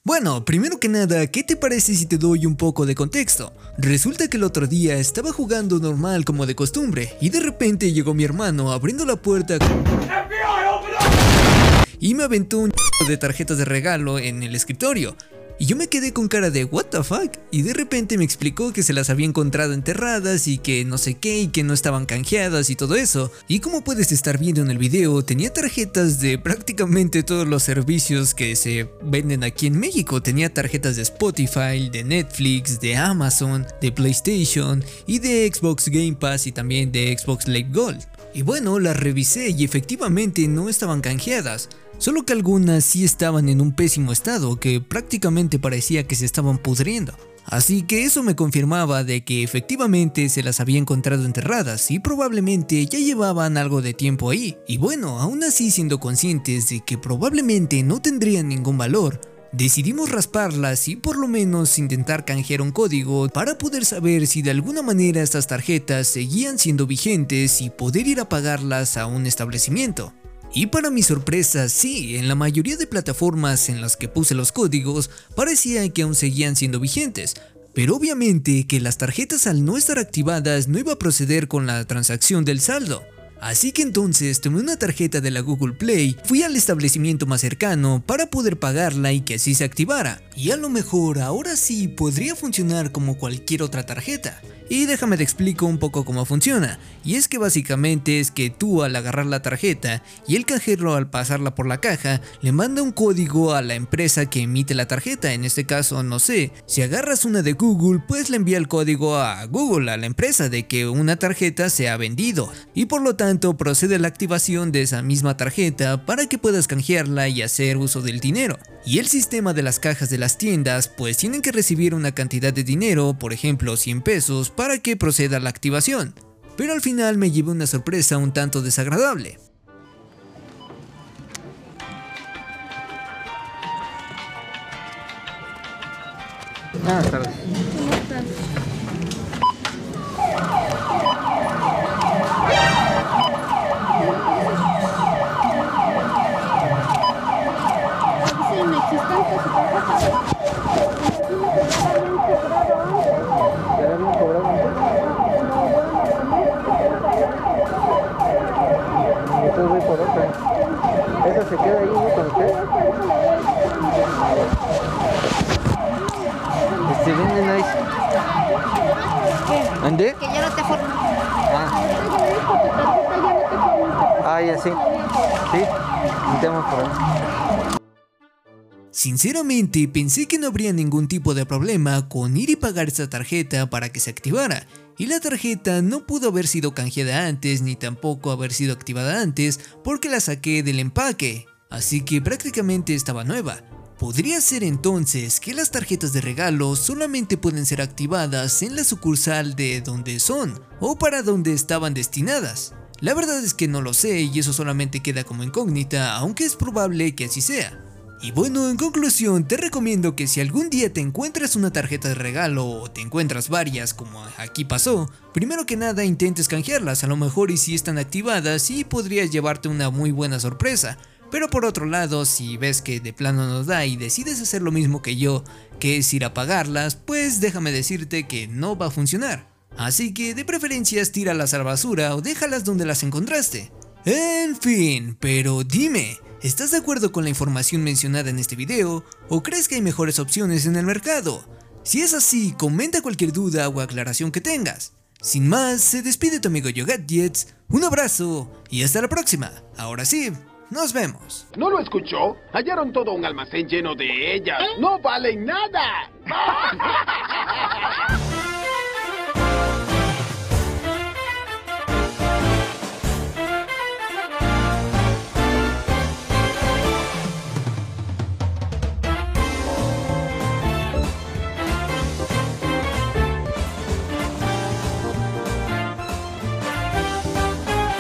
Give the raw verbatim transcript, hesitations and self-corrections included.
Bueno, primero que nada, ¿qué te parece si te doy un poco de contexto? Resulta que el otro día estaba jugando normal como de costumbre y de repente llegó mi hermano abriendo la puerta y me aventó un de tarjetas de regalo en el escritorio. Y yo me quedé con cara de what the fuck, y de repente me explicó que se las había encontrado enterradas y que no sé qué y que no estaban canjeadas y todo eso. Y como puedes estar viendo en el video, tenía tarjetas de prácticamente todos los servicios que se venden aquí en México. Tenía tarjetas de Spotify, de Netflix, de Amazon, de PlayStation y de Xbox Game Pass y también de Xbox Live Gold. Y bueno, las revisé y efectivamente no estaban canjeadas. Solo que algunas sí estaban en un pésimo estado que prácticamente parecía que se estaban pudriendo. Así que eso me confirmaba de que efectivamente se las había encontrado enterradas y probablemente ya llevaban algo de tiempo ahí. Y bueno, aún así siendo conscientes de que probablemente no tendrían ningún valor, decidimos rasparlas y por lo menos intentar canjear un código para poder saber si de alguna manera estas tarjetas seguían siendo vigentes y poder ir a pagarlas a un establecimiento. Y para mi sorpresa, sí, en la mayoría de plataformas en las que puse los códigos parecía que aún seguían siendo vigentes, pero obviamente que las tarjetas al no estar activadas no iba a proceder con la transacción del saldo. Así que entonces tomé una tarjeta de la Google Play, fui al establecimiento más cercano para poder pagarla y que así se activara. Y a lo mejor ahora sí podría funcionar como cualquier otra tarjeta. Y déjame te explico un poco cómo funciona, y es que básicamente es que tú al agarrar la tarjeta y el cajero al pasarla por la caja le manda un código a la empresa que emite la tarjeta. En este caso, no sé, si agarras una de Google pues le envía el código a Google, a la empresa, de que una tarjeta se ha vendido y por lo tanto procede la activación de esa misma tarjeta para que puedas canjearla y hacer uso del dinero. Y el sistema de las cajas de las tiendas pues tienen que recibir una cantidad de dinero, por ejemplo cien pesos, para que proceda la activación. Pero al final me llevé una sorpresa un tanto desagradable. Buenas tardes. ¿Cómo estás? Sí, me existan su tarjeta. ¿Ya le habían cobrado antes? Entonces voy por otra. ¿Esa se queda ahí, ¿no? Con usted. Este, venden ahí. ¿Qué? ¿Dónde? Que ya no te forman. Ah. Ah, ya sí. Sí, intentamos por ahí. Sinceramente pensé que no habría ningún tipo de problema con ir y pagar esta tarjeta para que se activara, y la tarjeta no pudo haber sido canjeada antes ni tampoco haber sido activada antes porque la saqué del empaque, así que prácticamente estaba nueva. Podría ser entonces que las tarjetas de regalo solamente pueden ser activadas en la sucursal de donde son o para donde estaban destinadas. La verdad es que no lo sé y eso solamente queda como incógnita, aunque es probable que así sea. Y bueno, en conclusión, te recomiendo que si algún día te encuentras una tarjeta de regalo o te encuentras varias como aquí pasó, primero que nada intentes canjearlas, a lo mejor y si están activadas y podrías llevarte una muy buena sorpresa. Pero por otro lado, si ves que de plano no da y decides hacer lo mismo que yo, que es ir a pagarlas, pues déjame decirte que no va a funcionar. Así que de preferencias tíralas a la basura o déjalas donde las encontraste. En fin, pero dime, ¿estás de acuerdo con la información mencionada en este video o crees que hay mejores opciones en el mercado? Si es así, comenta cualquier duda o aclaración que tengas. Sin más, se despide tu amigo YoGadgets, un abrazo y hasta la próxima. Ahora sí, nos vemos. ¿No lo escuchó? Hallaron todo un almacén lleno de ellas. ¡No valen nada!